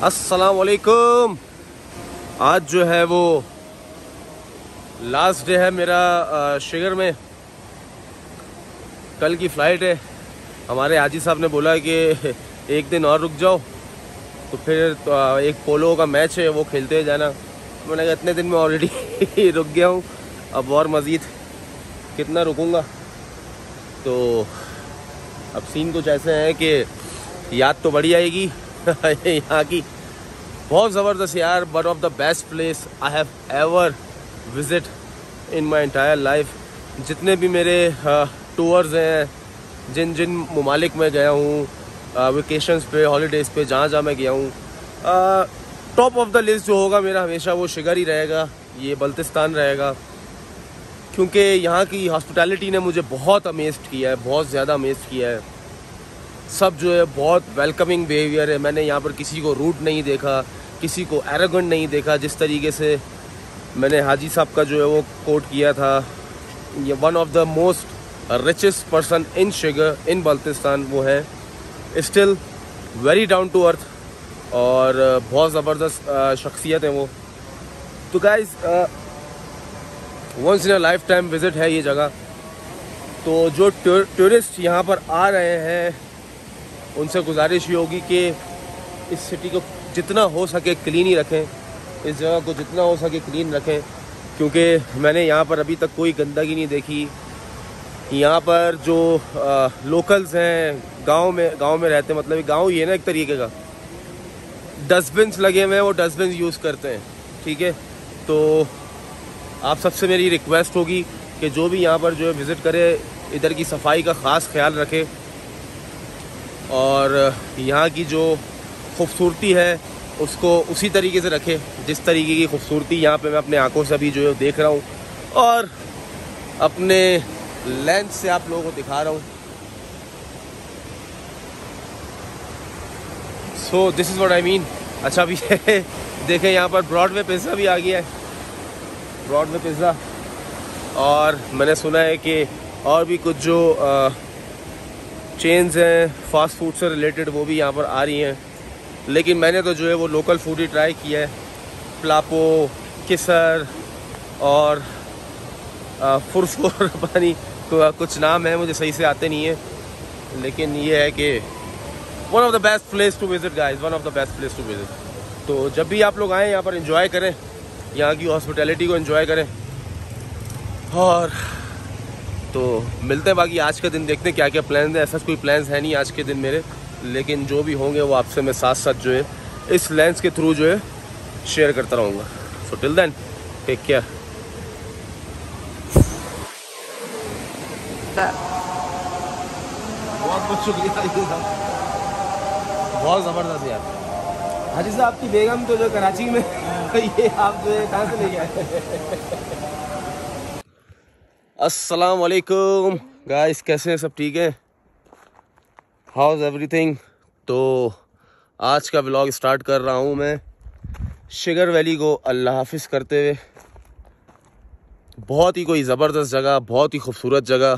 अस्सलाम वालेकुम। आज जो है वो लास्ट डे है मेरा शिगर में। कल की फ़्लाइट है। हमारे हाजी साहब ने बोला कि एक दिन और रुक जाओ, तो फिर एक पोलो का मैच है वो खेलते जाना। मैंने कहा इतने दिन में ऑलरेडी रुक गया हूँ, अब और मज़ीद कितना रुकूँगा। तो अब सीन कुछ ऐसे हैं कि याद तो बड़ी आएगी यहाँ की, बहुत ज़बरदस्त यार। One of the best place I have ever visit in my entire life. जितने भी मेरे टूर्स हैं, जिन जिन ममालिक में गया हूँ वेकेशंस पे, हॉलीडेज़ पे, जहाँ जहाँ मैं गया हूँ, टॉप ऑफ द लिस्ट जो होगा मेरा हमेशा वो शिगर ही रहेगा, ये बल्तिस्तान रहेगा। क्योंकि यहाँ की हॉस्पिटैलिटी ने मुझे बहुत अमेज़्ड किया है, बहुत ज़्यादा अमेज़्ड किया है। सब जो है बहुत वेलकमिंग बिहेवियर है। मैंने यहाँ पर किसी को रूड नहीं देखा, किसी को एरोगेंट नहीं देखा। जिस तरीके से मैंने हाजी साहब का जो है वो कोट किया था, ये one of the most richest person in Shigar in Baltistan वो है, still very down to earth और बहुत ज़बरदस्त शख्सियत है वो। तो guys once in a life time visit है ये जगह। तो जो टूरिस्ट यहाँ पर आ रहे हैं उनसे गुजारिश ये होगी कि इस सिटी को जितना हो सके क्लीन ही रखें, इस जगह को जितना हो सके क्लीन रखें। क्योंकि मैंने यहाँ पर अभी तक कोई गंदगी नहीं देखी। यहाँ पर जो लोकल्स हैं, गांव में रहते हैं, मतलब गांव ही है ना एक तरीके का, डस्टबिन्स लगे हुए हैं, वो डस्टबिन यूज़ करते हैं। ठीक है, तो आप सबसे मेरी रिक्वेस्ट होगी कि जो भी यहाँ पर जो है विज़िट करे, इधर की सफाई का ख़ास ख्याल रखे और यहाँ की जो खूबसूरती है उसको उसी तरीके से रखे जिस तरीके की खूबसूरती यहाँ पे मैं अपने आंखों से अभी जो है देख रहा हूँ और अपने लेंस से आप लोगों को दिखा रहा हूँ। So this is what I mean. अच्छा अभी देखें यहाँ पर ब्रॉडवे पिज़्ज़ा भी आ गया है, ब्रॉडवे पिज़्ज़ा। और मैंने सुना है कि और भी कुछ जो चेन्स हैं फास्ट फूड से रिलेटेड वो भी यहाँ पर आ रही हैं। लेकिन मैंने तो जो है वो लोकल फूड ही ट्राई किया है, प्लापो, किसर और फुरफुर पानी कुछ नाम है, मुझे सही से आते नहीं है। लेकिन ये है कि one of the best place to visit guys, one of the best place to visit. तो जब भी आप लोग आएँ यहाँ पर एंजॉय करें, यहाँ की हॉस्पिटैलिटी को एंजॉय करें। और तो मिलते हैं, बाकी आज के दिन देखते हैं क्या क्या प्लान है। ऐसा कोई प्लान्स है नहीं आज के दिन मेरे, लेकिन जो भी होंगे वो आपसे मैं साथ साथ जो है इस लेंस के थ्रू जो है शेयर करता रहूँगा। So till then take care. बहुत बहुत शुक्रिया, बहुत ज़बरदस्त यार। हाजी साहब आपकी बेगम तो जो कराची में ये आप जो है कहाँ से लेके आए? अस्सलाम वालेकुम गाइस, कैसे हैं सब? ठीक है, हाउ इज़ एवरीथिंग? तो आज का व्लॉग स्टार्ट कर रहा हूँ मैं शिगर वैली को अल्लाह हाफिज़ करते हुए। बहुत ही कोई ज़बरदस्त जगह, बहुत ही खूबसूरत जगह।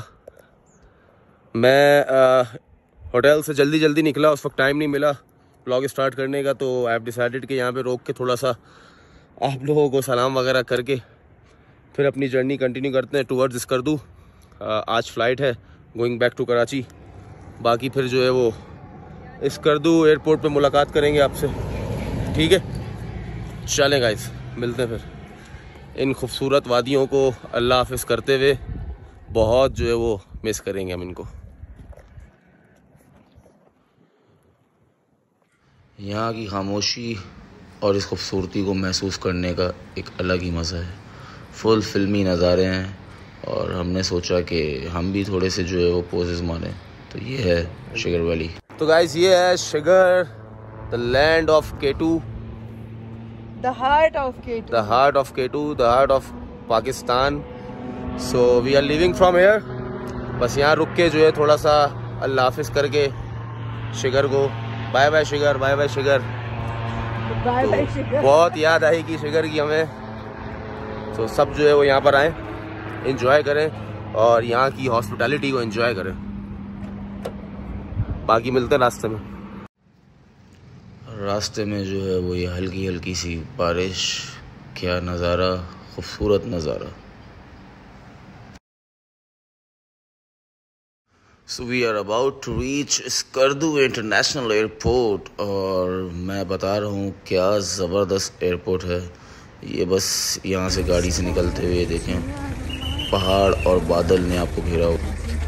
मैं होटल से जल्दी निकला, उस वक्त टाइम नहीं मिला व्लॉग स्टार्ट करने का। तो आई हैव डिसाइडेड कि यहाँ पे रोक के थोड़ा सा आप लोगों को सलाम वगैरह करके फिर अपनी जर्नी कंटिन्यू करते हैं टूवर्ड्स स्कर्दू। आज फ़्लाइट है गोइंग बैक टू कराची। बाकी फिर जो है वो स्कर्दू एयरपोर्ट पे मुलाकात करेंगे आपसे। ठीक है, चलें गाइस, मिलते हैं फिर। इन खूबसूरत वादियों को अल्लाह हाफिज़ करते हुए बहुत जो है वो मिस करेंगे हम इनको। यहाँ की खामोशी और इस खूबसूरती को महसूस करने का एक अलग ही मज़ा है। फुल फिल्मी नज़ारे हैं और हमने सोचा कि हम भी थोड़े से जो है वो पोजेस मारें। तो ये है शिगर वैली। तो गाइस ये है Shigar, the land of K two, the heart of K two, the heart of K two, the heart of Pakistan. So we are living from here. बस यहाँ रुक के जो है थोड़ा सा अल्लाह हाफिज़ करके शिगर को bye bye Shigar, bye bye Shigar. Bye bye Shigar. बहुत याद आएगी शिगर की हमें। तो सब जो है वो यहाँ पर आएँ, एंजॉय करें और यहाँ की हॉस्पिटैलिटी को एंजॉय करें। बाकी मिलते हैं रास्ते में। रास्ते में जो है वो ये हल्की हल्की सी बारिश, क्या नज़ारा, खूबसूरत नज़ारा। So we are about to reach Skardu international airport, और मैं बता रहा हूँ क्या ज़बरदस्त एयरपोर्ट है ये। बस यहाँ से गाड़ी से निकलते हुए देखें, पहाड़ और बादल ने आपको घेरा हो।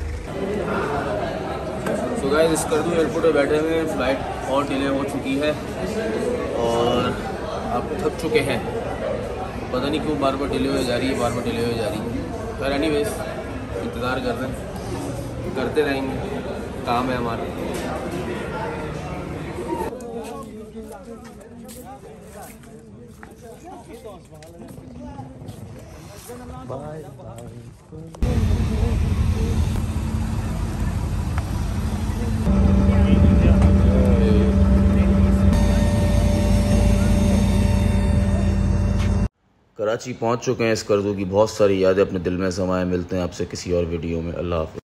सो गाइस, स्कर्दू एयरपोर्ट पे बैठे हुए हैं, फ़्लाइट और डिले हो चुकी है और आप थक चुके हैं। पता नहीं क्यों बार बार डिले हो जा रही है, बार बार डिले हो जा रही है। पर एनीवेज इंतज़ार कर रहे हैं, करते रहेंगे, काम है हमारा। बाय कराची पहुंच चुके हैं। स्कर्दू की बहुत सारी यादें अपने दिल में समाये। मिलते हैं आपसे किसी और वीडियो में। अल्लाह हाफ़िज़।